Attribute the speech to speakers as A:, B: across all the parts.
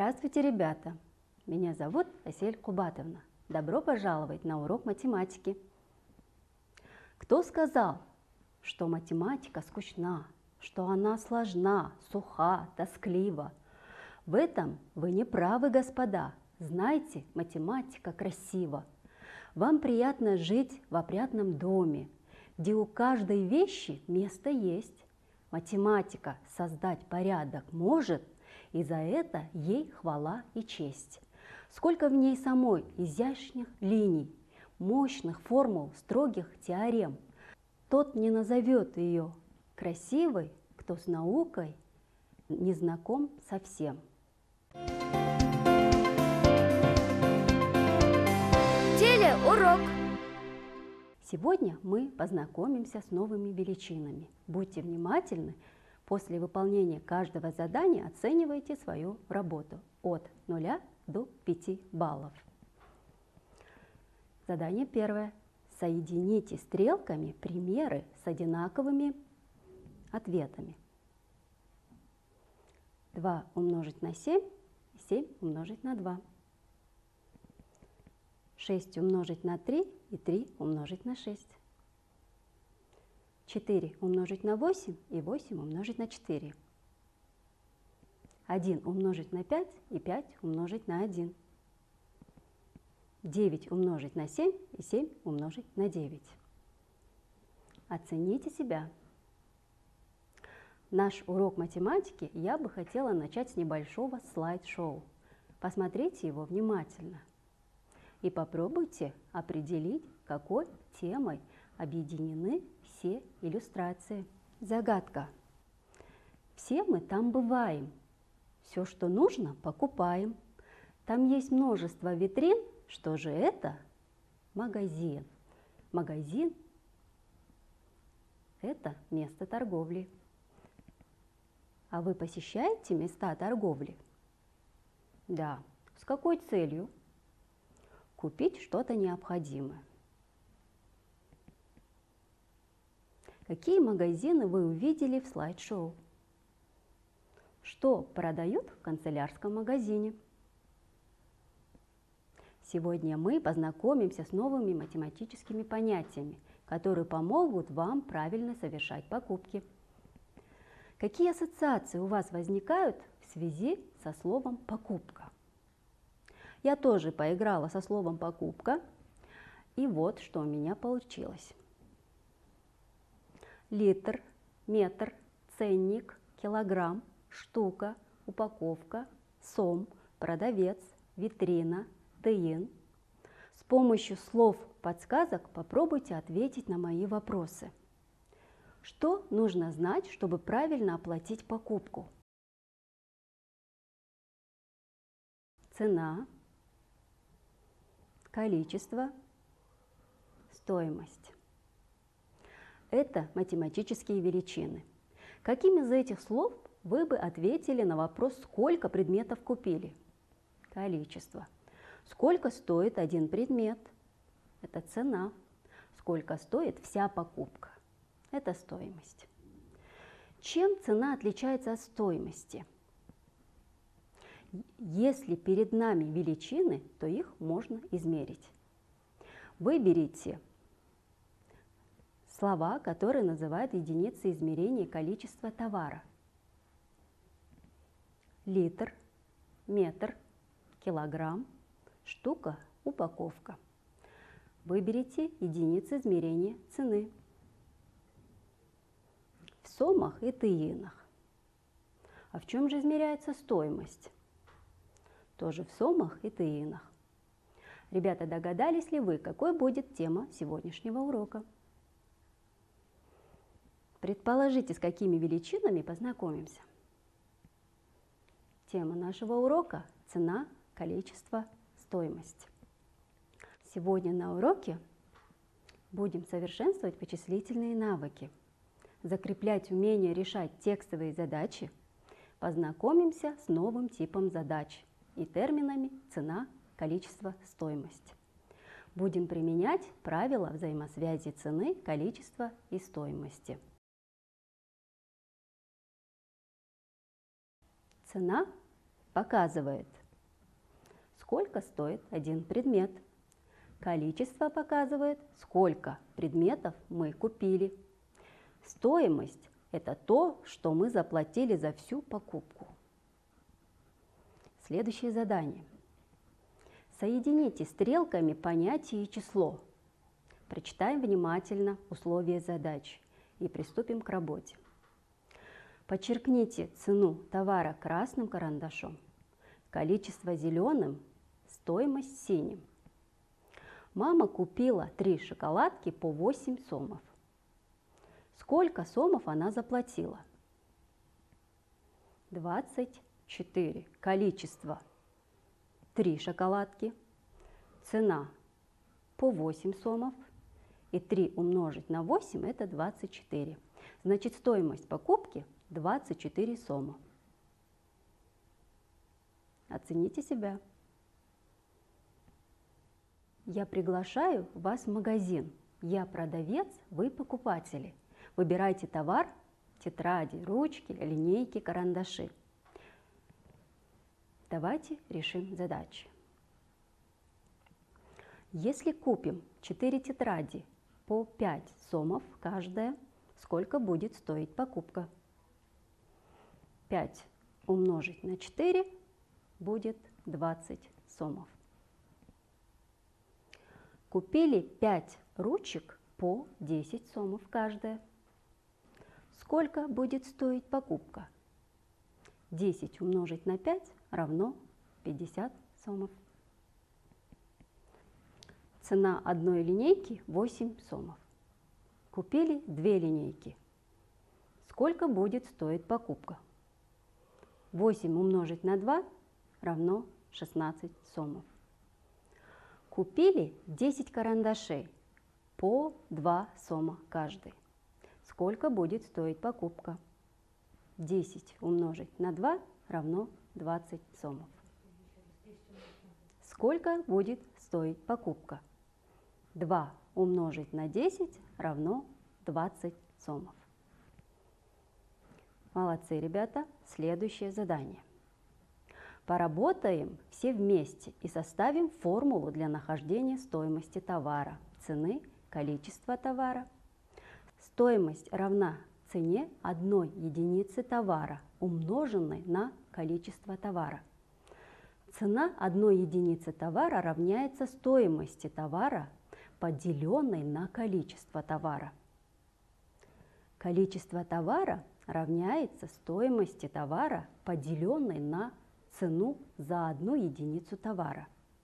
A: Здравствуйте, ребята! Меня зовут Асель Кубатовна. Добро пожаловать на урок математики. Кто сказал, что математика скучна, что она сложна, суха, тосклива? В этом вы не правы, господа. Знайте, математика красива. Вам приятно жить в опрятном доме, где у каждой вещи место есть. Математика создать порядок может, и за это ей хвала и честь. Сколько в ней самой изящных линий, мощных формул, строгих теорем. Тот не назовет ее красивой, кто с наукой не знаком совсем.
B: Телеурок.
A: Сегодня мы познакомимся с новыми величинами. Будьте внимательны. После выполнения каждого задания оценивайте свою работу от 0 до 5 баллов. Задание первое. Соедините стрелками примеры с одинаковыми ответами. 2 умножить на 7 и 7 умножить на 2. 6 умножить на 3 и 3 умножить на 6. 4 умножить на 8 и 8 умножить на 4. 1 умножить на 5 и 5 умножить на 1. 9 умножить на 7 и 7 умножить на 9. Оцените себя. Наш урок математики я бы хотела начать с небольшого слайд-шоу. Посмотрите его внимательно и попробуйте определить, какой темой объединены все иллюстрации. Загадка. Все мы там бываем. Все, что нужно, покупаем. Там есть множество витрин. Что же это? Магазин. Магазин – это место торговли. А вы посещаете места торговли? Да. С какой целью? Купить что-то необходимое. Какие магазины вы увидели в слайд-шоу? Что продают в канцелярском магазине? Сегодня мы познакомимся с новыми математическими понятиями, которые помогут вам правильно совершать покупки. Какие ассоциации у вас возникают в связи со словом «покупка»? Я тоже поиграла со словом «покупка», и вот что у меня получилось. Литр, метр, ценник, килограмм, штука, упаковка, сом, продавец, витрина, тыин. С помощью слов-подсказок попробуйте ответить на мои вопросы. Что нужно знать, чтобы правильно оплатить покупку? Цена, количество, стоимость. Это математические величины. Каким из этих слов вы бы ответили на вопрос, сколько предметов купили? Количество. Сколько стоит один предмет? Это цена. Сколько стоит вся покупка? Это стоимость. Чем цена отличается от стоимости? Если перед нами величины, то их можно измерить. Выберите слова, которые называют единицей измерения количества товара. Литр, метр, килограмм, штука, упаковка. Выберите единицы измерения цены. В сомах и тыинах. А в чем же измеряется стоимость? Тоже в сомах и тыинах. Ребята, догадались ли вы, какой будет тема сегодняшнего урока? Предположите, с какими величинами познакомимся. Тема нашего урока – цена, количество, стоимость. Сегодня на уроке будем совершенствовать вычислительные навыки, закреплять умение решать текстовые задачи, познакомимся с новым типом задач и терминами цена, количество, стоимость. Будем применять правила взаимосвязи цены, количества и стоимости. Цена показывает сколько стоит один предмет. Количество показывает, сколько предметов мы купили. Стоимость – это то, что мы заплатили за всю покупку. Следующее задание. Соедините стрелками понятие и число. Прочитаем внимательно условия задачи и приступим к работе. Подчеркните цену товара красным карандашом, количество зеленым, стоимость синим. Мама купила 3 шоколадки по 8 сомов. Сколько сомов она заплатила? 24. Количество 3 шоколадки, цена по 8 сомов, и 3 умножить на 8 это 24. Значит, стоимость покупки 24 сома. Оцените себя. Я приглашаю вас в магазин. Я продавец, вы покупатели. Выбирайте товар, тетради, ручки, линейки, карандаши. Давайте решим задачи. Если купим 4 тетради по 5 сомов каждая, сколько будет стоить покупка? 5 умножить на 4 будет 20 сомов. Купили 5 ручек по 10 сомов каждая. Сколько будет стоить покупка? 10 умножить на 5 равно 50 сомов. Цена одной линейки 8 сомов. Купили 2 линейки. Сколько будет стоить покупка? 8 умножить на 2 равно 16 сомов. Купили 10 карандашей по 2 сома каждый. Сколько будет стоить покупка? 10 умножить на 2 равно 20 сомов. Сколько будет стоить покупка? 2 умножить на 10 равно 20 сомов. Молодцы, ребята. Следующее задание. Поработаем все вместе и составим формулу для нахождения стоимости товара, цены, количества товара. Стоимость равна цене одной единицы товара, умноженной на количество товара. Цена одной единицы товара равняется стоимости товара, поделенной на количество товара. Количество товара равняется стоимости товара, поделенной на цену за одну единицу товара.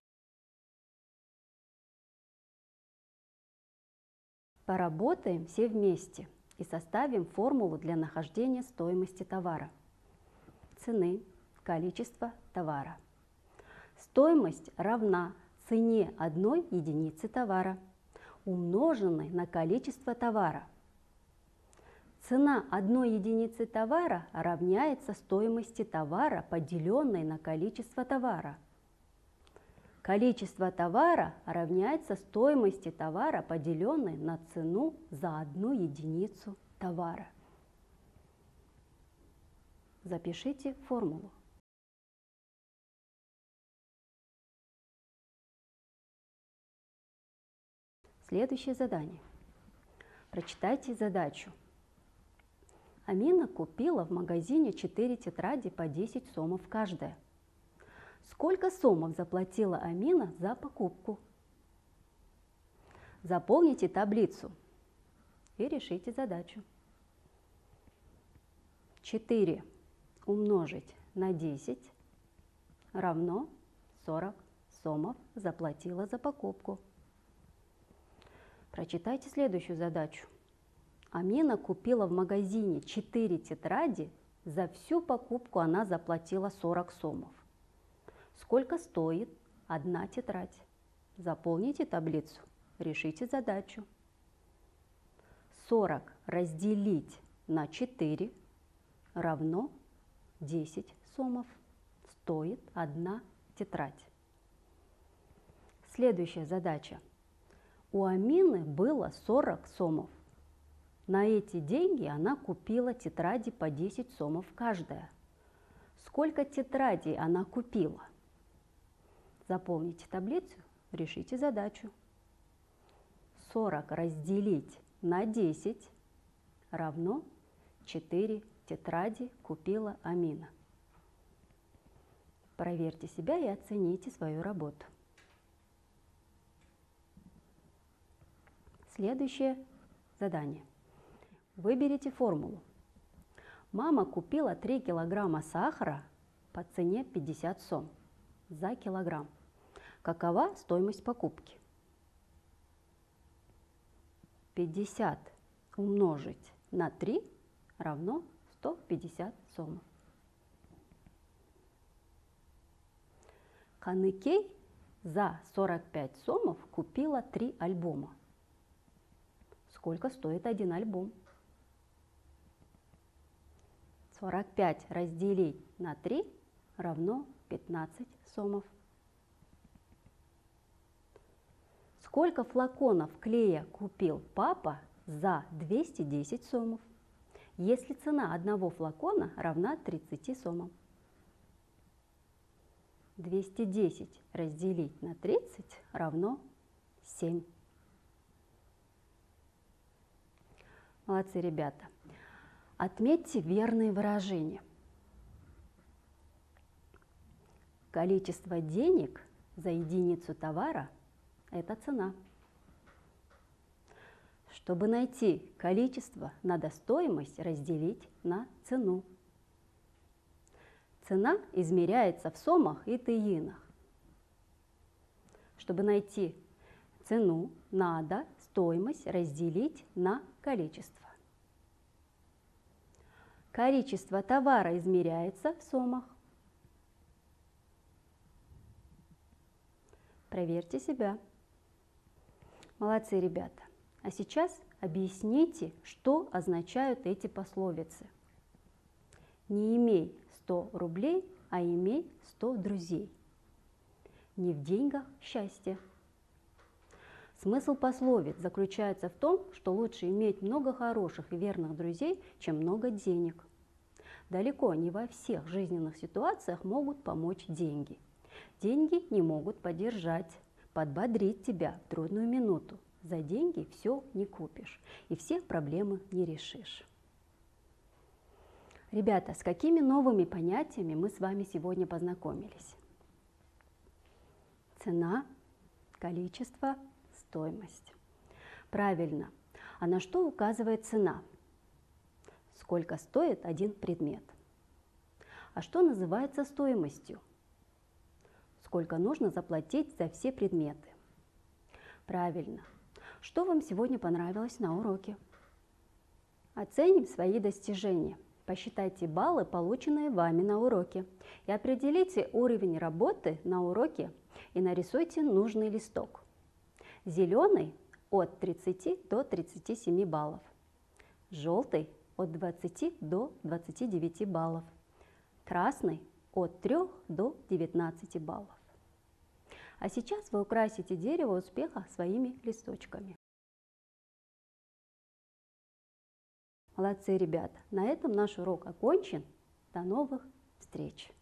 A: Поработаем все вместе и составим формулу для нахождения стоимости товара, цены, количества товара. Стоимость равна цене одной единицы товара, умноженной на количество товара. Цена одной единицы товара равняется стоимости товара, поделенной на количество товара. Количество товара равняется стоимости товара, поделенной на цену за одну единицу товара. Запишите формулу. Следующее задание. Прочитайте задачу. Амина купила в магазине 4 тетради по 10 сомов каждая. Сколько сомов заплатила Амина за покупку? Заполните таблицу и решите задачу. 4 умножить на 10 равно 40 сомов заплатила за покупку. Прочитайте следующую задачу. Амина купила в магазине 4 тетради, за всю покупку она заплатила 40 сомов. Сколько стоит одна тетрадь? Заполните таблицу, решите задачу. 40 разделить на 4 равно 10 сомов. Стоит одна тетрадь. Следующая задача. У Амины было 40 сомов. На эти деньги она купила тетради по 10 сомов каждая. Сколько тетрадей она купила? Заполните таблицу, решите задачу. 40 разделить на 10 равно 4 тетради купила Амина. Проверьте себя и оцените свою работу. Следующее задание. Выберите формулу. Мама купила 3 килограмма сахара по цене 50 сом за килограмм. Какова стоимость покупки? 50 умножить на 3 равно 150 сомов. Каныкей за 45 сомов купила 3 альбома. Сколько стоит один альбом? 45 разделить на 3 равно 15 сомов. Сколько флаконов клея купил папа за 210 сомов, если цена одного флакона равна 30 сомам? 210 разделить на 30 равно 7. Молодцы, ребята. Отметьте верные выражения. Количество денег за единицу товара – это цена. Чтобы найти количество, надо стоимость разделить на цену. Цена измеряется в сомах и тэинах. Чтобы найти цену, надо стоимость разделить на количество. Количество товара измеряется в сомах. Проверьте себя. Молодцы, ребята. А сейчас объясните, что означают эти пословицы. Не имей 100 рублей, а имей 100 друзей. Не в деньгах счастье. Смысл пословиц заключается в том, что лучше иметь много хороших и верных друзей, чем много денег. Далеко не во всех жизненных ситуациях могут помочь деньги. Деньги не могут поддержать, подбодрить тебя в трудную минуту. За деньги все не купишь и все проблемы не решишь. Ребята, с какими новыми понятиями мы с вами сегодня познакомились? Цена, количество, стоимость. Правильно. А на что указывает цена? Сколько стоит один предмет? А что называется стоимостью? Сколько нужно заплатить за все предметы? Правильно. Что вам сегодня понравилось на уроке? Оценим свои достижения. Посчитайте баллы, полученные вами на уроке, и определите уровень работы на уроке и нарисуйте нужный листок. Зеленый от 30 до 37 баллов, желтый от 20 до 29 баллов, красный от 3 до 19 баллов. А сейчас вы украсите дерево успеха своими листочками. Молодцы, ребята! На этом наш урок окончен. До новых встреч!